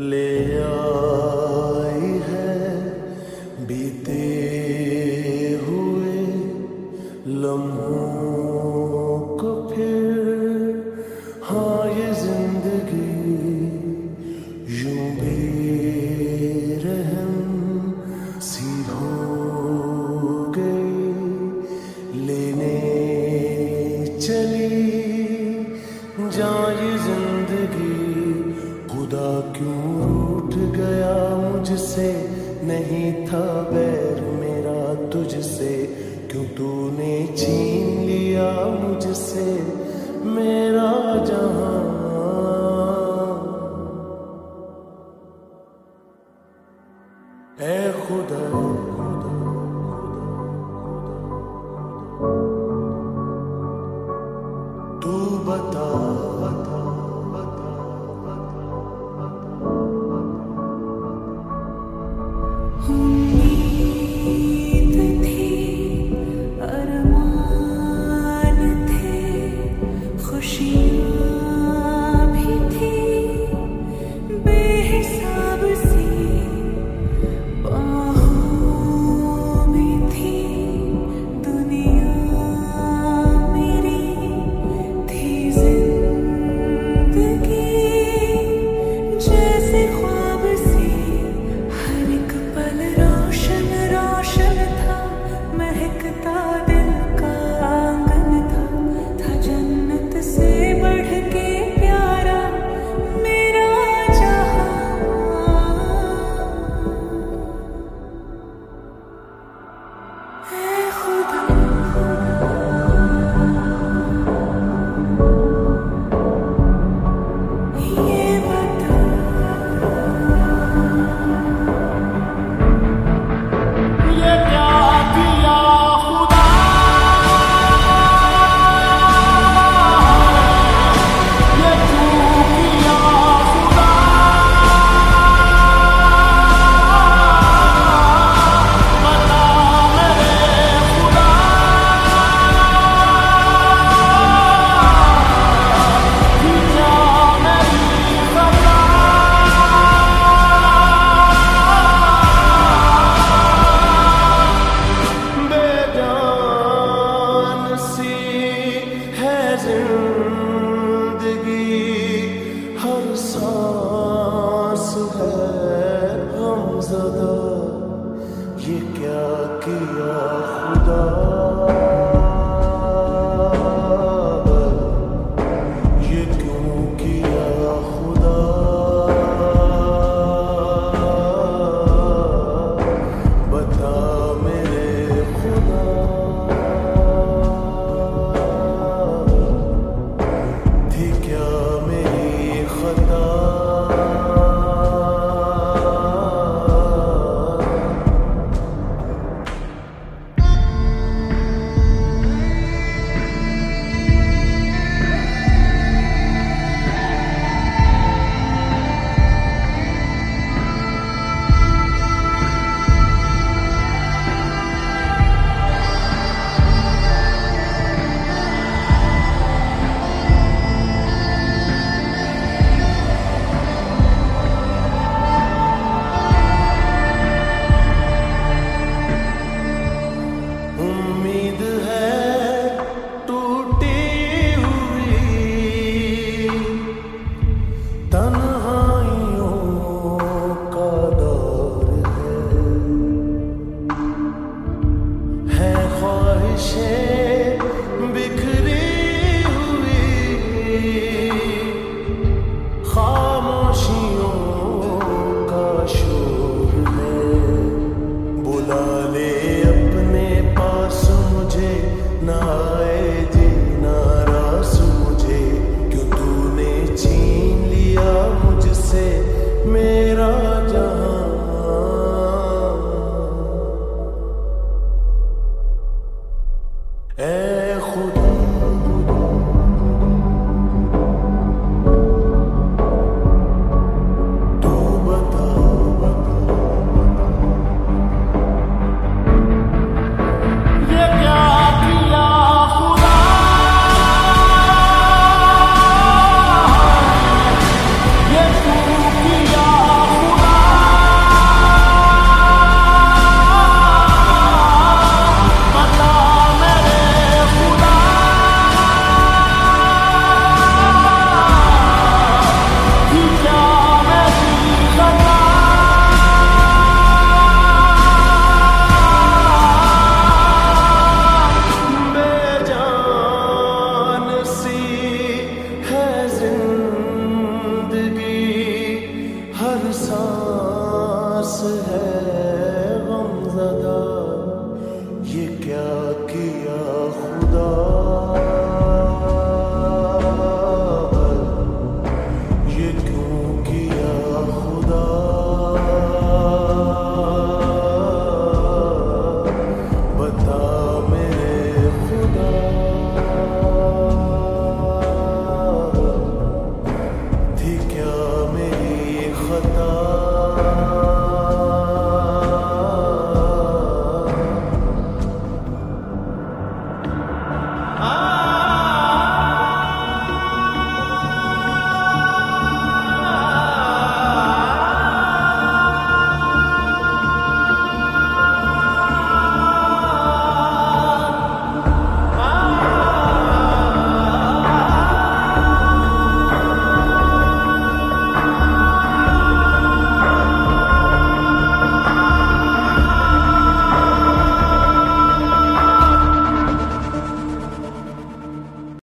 ले आई है बीते हुए लम्हों को फिर। हाँ ये जिंदगी यूं बेरहम सी हो गई, लेने चली जाए ये जिंदगी। खुदा क्यों रूठ गया मुझसे, नहीं था बैर मेरा तुझसे। क्यों तूने छीन लिया मुझसे मेरा जहां। ऐ खुदा तू बता उम्मीद थी, अरमान थे, खुशियाँ भी थी बेहिसाब सी, बाहों में थी दुनिया मेरी, थी जिंदगी जैसे ख्वाब सी। हर एक पल रोशन रोशन था, महकता दिल का आंगन था जन्नत से बढ़ के प्यारा मेरा जहां। ऐ खुदा ये बता, ये क्या किया खुदा, ये क्यों किया खुदा। बता मेरे खुदा, कि क्या मेरी खता। बेजान सी है जिंदगी, हर सांस है गमज़दा। ये क्या किया खुदा, ये क्यों किया खुदा। बता मेरे खुदा, थी क्या मेरी खता। हर सांस है गमज़दा, ये क्या किया खुदा, ये क्यों किया खुदा, बता मेरे खुदा। थी क्या मेरी खता,